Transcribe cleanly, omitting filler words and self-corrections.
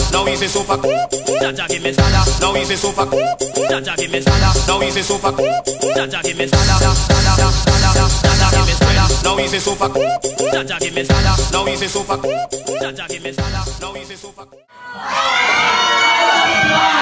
Now easy super. Jaja give me sada. Now easy super. Jaja give me sada. Now easy super. Jaja give me sada. Jaja give me sada. Now easy super. Jaja give me sada. Now easy super. Jaja give me sada. Now easy super.